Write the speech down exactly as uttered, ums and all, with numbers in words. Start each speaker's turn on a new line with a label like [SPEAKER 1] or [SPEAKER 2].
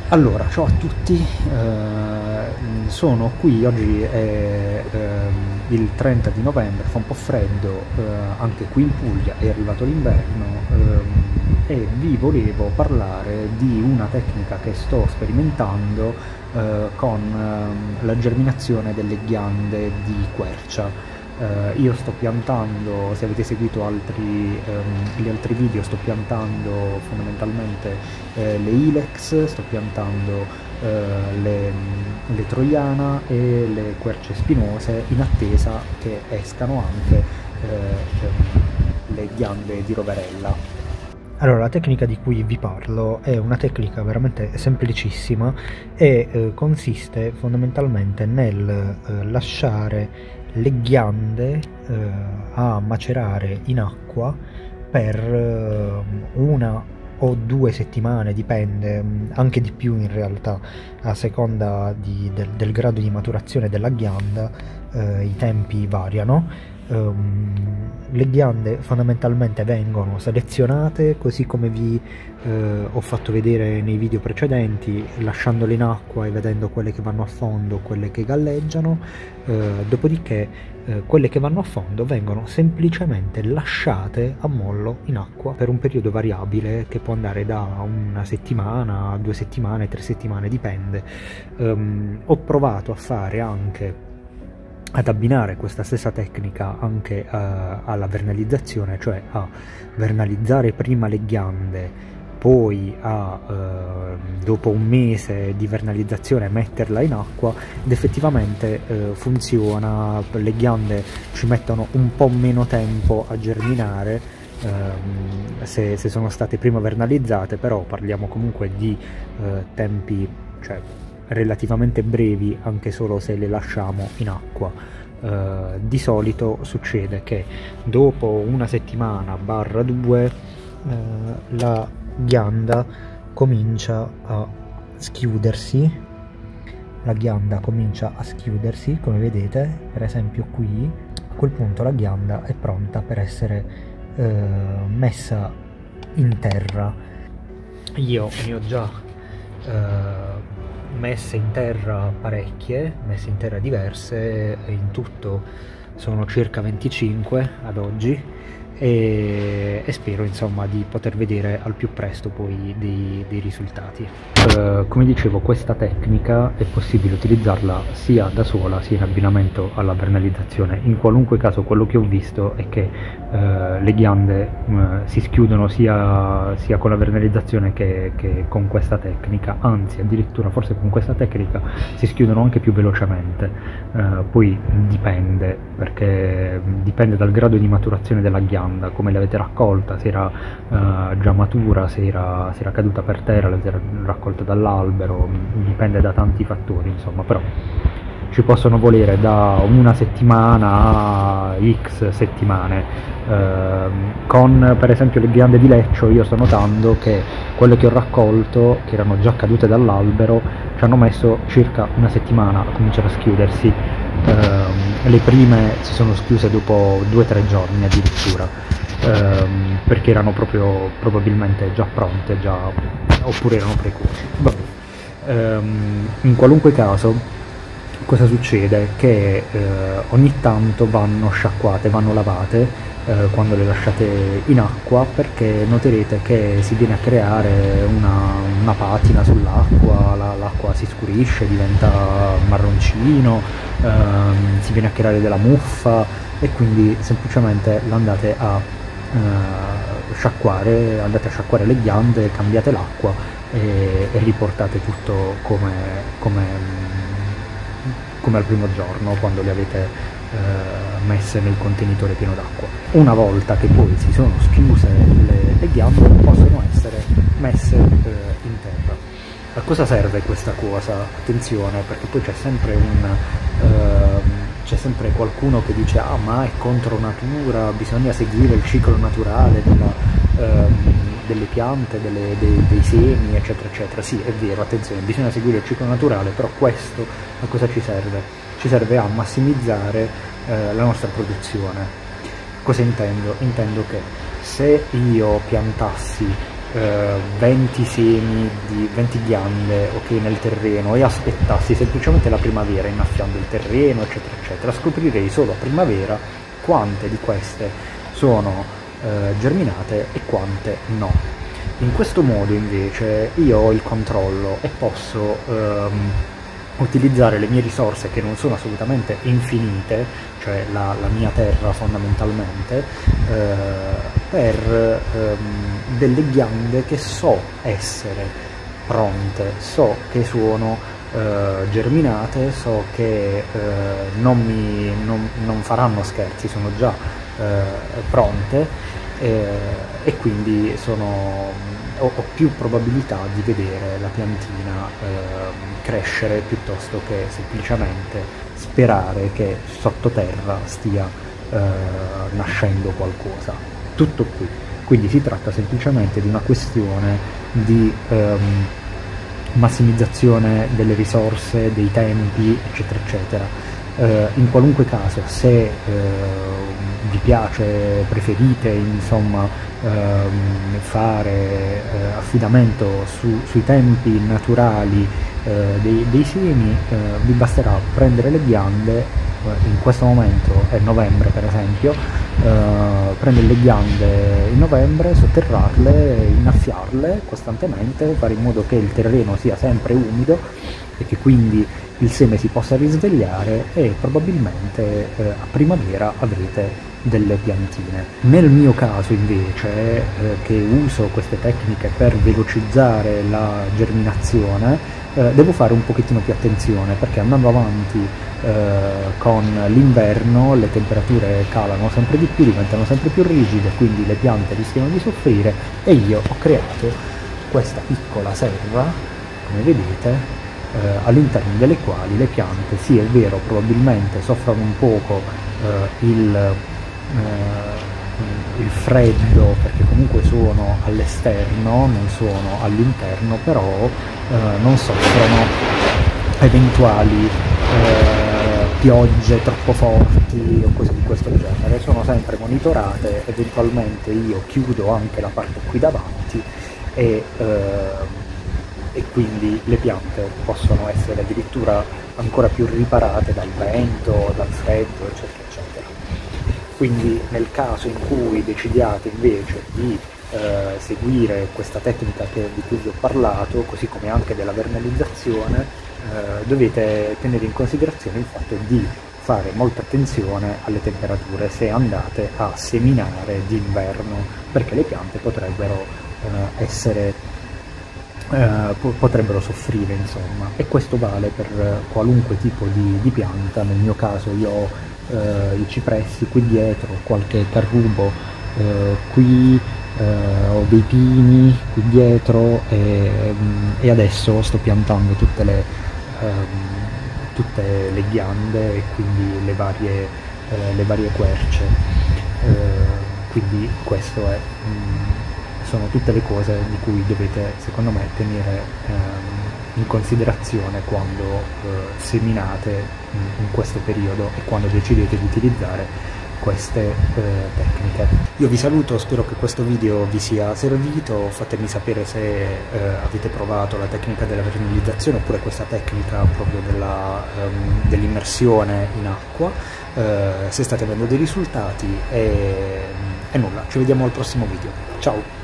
[SPEAKER 1] Allora, ciao a tutti, eh, sono qui, oggi è ehm, il trenta di novembre, fa un po' freddo, eh, anche qui in Puglia, è arrivato l'inverno, ehm, e vi volevo parlare di una tecnica che sto sperimentando eh, con ehm, la germinazione delle ghiande di quercia. Uh, io sto piantando, se avete seguito altri, um, gli altri video, sto piantando fondamentalmente eh, le Ilex, sto piantando eh, le, le Troiana e le querce spinose in attesa che escano anche eh, le ghiande di roverella. Allora, la tecnica di cui vi parlo è una tecnica veramente semplicissima e eh, consiste fondamentalmente nel eh, lasciare le ghiande eh, a macerare in acqua per eh, una o due settimane, dipende, anche di più in realtà, a seconda di, del, del grado di maturazione della ghianda, eh, i tempi variano. Um, le ghiande fondamentalmente vengono selezionate così come vi eh, ho fatto vedere nei video precedenti, lasciandole in acqua e vedendo quelle che vanno a fondo, quelle che galleggiano, eh, dopodiché eh, quelle che vanno a fondo vengono semplicemente lasciate a mollo in acqua per un periodo variabile che può andare da una settimana, due settimane, tre settimane, dipende. Um, ho provato a fare anche ad abbinare questa stessa tecnica anche uh, alla vernalizzazione, cioè a vernalizzare prima le ghiande, poi a uh, dopo un mese di vernalizzazione metterla in acqua, ed effettivamente uh, funziona. Le ghiande ci mettono un po' meno tempo a germinare uh, se, se sono state prima vernalizzate, però parliamo comunque di uh, tempi, cioè relativamente brevi, anche solo se le lasciamo in acqua. Uh, di solito succede che dopo una settimana barra due uh, la ghianda comincia a schiudersi, la ghianda comincia a schiudersi come vedete, per esempio qui. A quel punto la ghianda è pronta per essere uh, messa in terra. Io ne ho già uh, messe in terra parecchie, messe in terra diverse, in tutto sono circa venticinque ad oggi, e, e spero insomma di poter vedere al più presto poi dei, dei risultati. Uh, come dicevo, questa tecnica è possibile utilizzarla sia da sola sia in abbinamento alla vernalizzazione. In qualunque caso quello che ho visto è che uh, le ghiande uh, si schiudono sia, sia con la vernalizzazione che, che con questa tecnica, anzi addirittura forse con questa tecnica si schiudono anche più velocemente. Uh, poi dipende, perché dipende dal grado di maturazione della ghianda, come l'avete raccolta, se era uh, già matura, se era, se era caduta per terra, l'avete raccolta dall'albero, dipende da tanti fattori insomma, però ci possono volere da una settimana a x settimane. Uh, con per esempio le ghiande di leccio io sto notando che quelle che ho raccolto, che erano già cadute dall'albero, ci hanno messo circa una settimana a cominciare a schiudersi. Uh, le prime si sono schiuse dopo due o tre giorni addirittura, uh, perché erano proprio probabilmente già pronte, già, oppure erano precoci. Vabbè. Um, in qualunque caso, cosa succede? Che uh, ogni tanto vanno sciacquate, vanno lavate uh, quando le lasciate in acqua, perché noterete che si viene a creare una, una patina sull'acqua, la, l'acqua si scurisce, diventa marroncino, uh, si viene a creare della muffa, e quindi semplicemente l'andate a uh, sciacquare, andate a sciacquare le ghiande, cambiate l'acqua e, e riportate tutto come, come, come al primo giorno, quando le avete eh, messe nel contenitore pieno d'acqua. Una volta che poi si sono schiuse le, le ghiande, possono essere messe eh, in terra. A cosa serve questa cosa? Attenzione, perché poi c'è sempre un eh, c'è sempre qualcuno che dice ah, ma è contro natura, bisogna seguire il ciclo naturale della, ehm, delle piante, delle, dei, dei semi, eccetera eccetera. Sì, è vero, attenzione, bisogna seguire il ciclo naturale, però questo a cosa ci serve? Ci serve a massimizzare eh, la nostra produzione. Cosa intendo? Intendo che se io piantassi eh, venti semi, di venti ghiande, ok, nel terreno e aspettassi semplicemente la primavera innaffiando il terreno, eccetera, eccetera, scoprirei solo a primavera quante di queste sono eh, germinate e quante no. In questo modo invece io ho il controllo e posso ehm, utilizzare le mie risorse, che non sono assolutamente infinite, cioè la, la mia terra fondamentalmente, eh, per ehm, delle ghiande che so essere pronte, so che sono eh, germinate, so che eh, non, mi, non, non faranno scherzi, sono già eh, pronte, eh, e quindi sono, ho, ho più probabilità di vedere la piantina eh, crescere piuttosto che semplicemente sperare che sottoterra stia eh, nascendo qualcosa. Tutto qui. Quindi si tratta semplicemente di una questione di ehm, massimizzazione delle risorse, dei tempi, eccetera, eccetera. Eh, in qualunque caso, se eh, vi piace, preferite insomma ehm, fare eh, affidamento su, sui tempi naturali eh, dei, dei semi, eh, vi basterà prendere le ghiande, eh, in questo momento è novembre per esempio, eh, prendere le ghiande in novembre, sotterrarle, innaffiarle costantemente, fare in modo che il terreno sia sempre umido e che quindi il seme si possa risvegliare, e probabilmente eh, a primavera avrete delle piantine. Nel mio caso invece, eh, che uso queste tecniche per velocizzare la germinazione, eh, devo fare un pochettino più attenzione, perché andando avanti eh, con l'inverno le temperature calano sempre di più, diventano sempre più rigide, quindi le piante rischiano di soffrire, e io ho creato questa piccola serra, come vedete, Eh, all'interno delle quali le piante, sì è vero, probabilmente soffrono un poco eh, il, eh, il freddo, perché comunque sono all'esterno, non sono all'interno, però eh, non soffrono eventuali eh, piogge troppo forti o cose di questo genere, sono sempre monitorate, eventualmente io chiudo anche la parte qui davanti e eh, e quindi le piante possono essere addirittura ancora più riparate dal vento, dal freddo, eccetera, eccetera. Quindi nel caso in cui decidiate invece di eh, seguire questa tecnica che, di cui vi ho parlato, così come anche della vernalizzazione, eh, dovete tenere in considerazione il fatto di fare molta attenzione alle temperature se andate a seminare d'inverno, perché le piante potrebbero eh, essere Uh, potrebbero soffrire, insomma, e questo vale per uh, qualunque tipo di, di pianta. Nel mio caso io ho uh, i cipressi qui dietro, qualche carrubo uh, qui, uh, ho dei pini qui dietro e, um, e adesso sto piantando tutte le, um, tutte le ghiande e quindi le varie, uh, le varie querce, uh, quindi questo è um, sono tutte le cose di cui dovete, secondo me, tenere ehm, in considerazione quando eh, seminate in, in questo periodo e quando decidete di utilizzare queste eh, tecniche. Io vi saluto, spero che questo video vi sia servito, fatemi sapere se eh, avete provato la tecnica della vernalizzazione oppure questa tecnica proprio della, um, dell'immersione in acqua, eh, se state avendo dei risultati, e, e nulla, ci vediamo al prossimo video. Ciao!